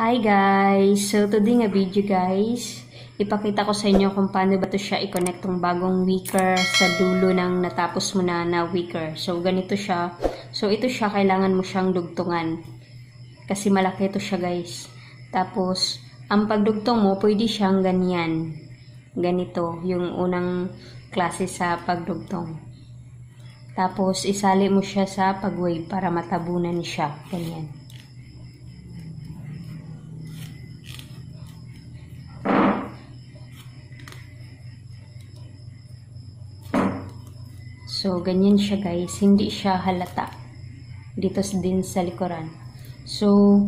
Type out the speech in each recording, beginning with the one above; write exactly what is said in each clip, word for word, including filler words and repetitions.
Hi guys! So today nga video guys, ipakita ko sa inyo kung paano ba to siya i-connect tong bagong wicker sa dulo ng natapos mo na na wicker. So ganito siya. So ito siya, kailangan mo siyang dugtungan. Kasi malaki ito siya guys. Tapos, ang pagdugtong mo, pwede siyang ganyan. Ganito, yung unang klase sa pagdugtong. Tapos, isali mo siya sa pag-wave para matabunan siya. Ganyan. So, ganyan siya guys. Hindi siya halata. Dito din sa likuran. So,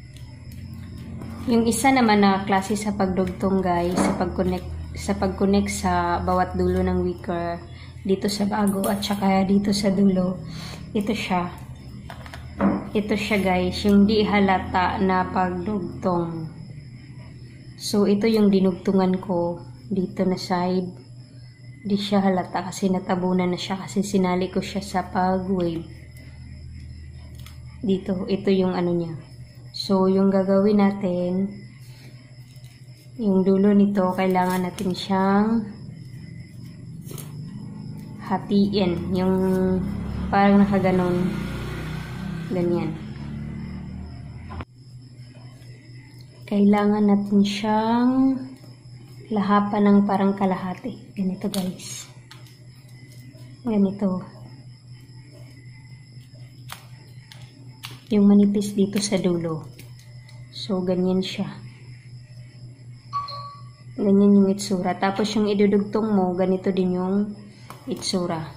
yung isa naman na klase sa pagdugtong guys, sa pag-connect sa pag-connect sa bawat dulo ng wicker, dito sa bago at saka dito sa dulo, ito siya. Ito siya guys, yung di halata na pagdugtong. So, ito yung dinugtungan ko dito na side. Di siya halata kasi natabunan na siya kasi sinali ko siya sa pag-wave. Dito, ito yung ano niya. So, yung gagawin natin, yung dulo nito, kailangan natin siyang hatiin. Yung parang nakaganon. Ganyan. Kailangan natin siyang lahapan ng parang kalahati. Ganito guys. Ganito. Yung manipis dito sa dulo. So, ganyan siya. Ganyan yung itsura. Tapos yung idudugtong mo, ganito din yung itsura.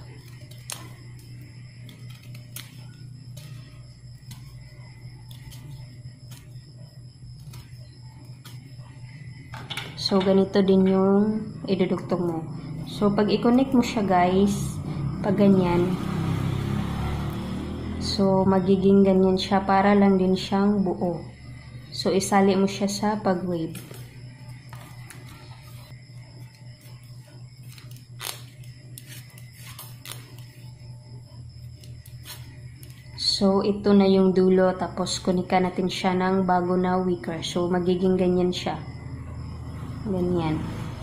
So, ganito din yung idudugtong mo. So, pag i-connect mo siya guys, pag ganyan, so, magiging ganyan siya para lang din siyang buo. So, isali mo siya sa pag-wave. So, ito na yung dulo. Tapos, kunika natin siya ng bago na wicker. So, magiging ganyan siya. Ganyan.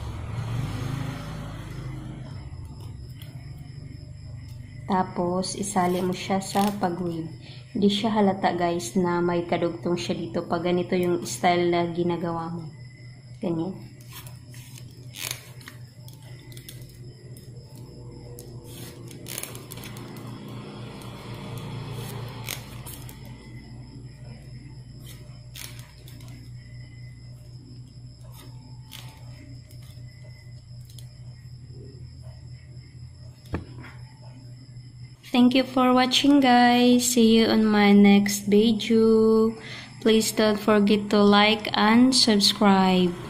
Tapos, isali mo siya sa pag-wave. Hindi siya halata guys na may kadugtong siya dito pag ganito yung style na ginagawa mo. Ganyan. Thank you for watching guys. See you on my next video. Please don't forget to like and subscribe.